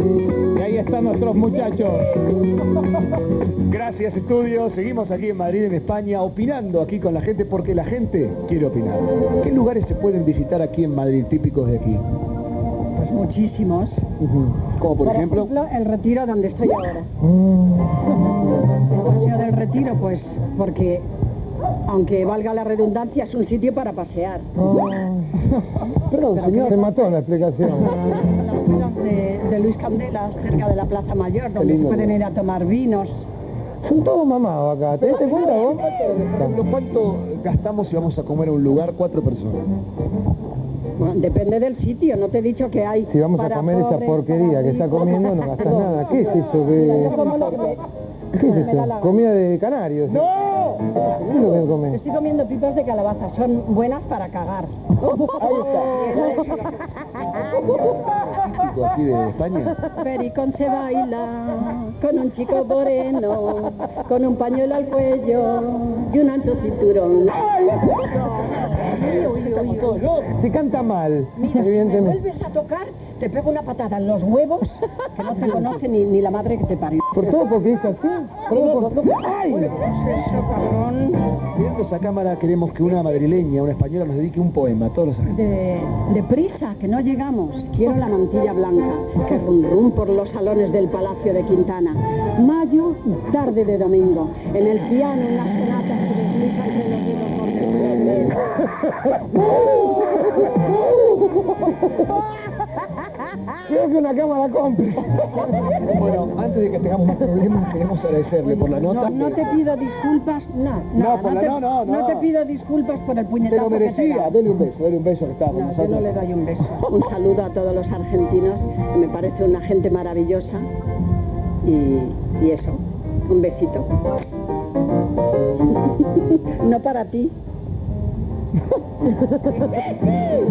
Y ahí están nuestros muchachos. Gracias, estudio. Seguimos aquí en Madrid, en España, opinando aquí con la gente, porque la gente quiere opinar. ¿Qué lugares se pueden visitar aquí en Madrid, típicos de aquí? Pues muchísimos. Como por ejemplo, el Retiro, donde estoy ahora. El Paseo del Retiro, pues porque, aunque valga la redundancia, es un sitio para pasear. Perdón, señor, se mató en la explicación. Las vidas de Luis Candelas, cerca de la Plaza Mayor, donde se pueden ir a tomar vinos. Son todos mamados acá, ¿te diste cuenta vos? por ejemplo, ¿cuánto gastamos si vamos a comer a un lugar 4 personas? Bueno, depende del sitio, no te he dicho que hay. Si vamos a comer esa porquería que está comiendo, no gastas nada. ¿Qué es eso? ¿Qué es eso? Comida de canarios. ¡No! ¿Qué es lo que comes? Estoy comiendo pipas de calabaza, son buenas para cagar. Ahí está. ¿Típico aquí de España? Pericón se baila con un chico moreno, con un pañuelo al cuello y un ancho cinturón. Se canta mal, Mira, si me evidentemente. vuelves a tocar, te pego una patada en los huevos, que no te conoce ni la madre que te parió. ¿Por todo porque es así? ¡Ay! Eso, cabrón. Viendo esa cámara queremos que una madrileña, una española nos dedique un poema a todos los argentinos. Deprisa, que no llegamos. Quiero la mantilla blanca, que rum rum por los salones del Palacio de Quintana. Mayo, tarde de domingo. En el piano, en las sonatas que desliza entre los dedos por Creo que una cámara cómplice. Bueno, antes de que tengamos más problemas, queremos agradecerle por la nota. No te pido disculpas, no te pido disculpas por el Se puñetazo lo que te merecía, da. dele un beso que está con No, yo nosotros. no le doy un beso. Un saludo a todos los argentinos, me parece una gente maravillosa. Y eso, un besito. No para ti.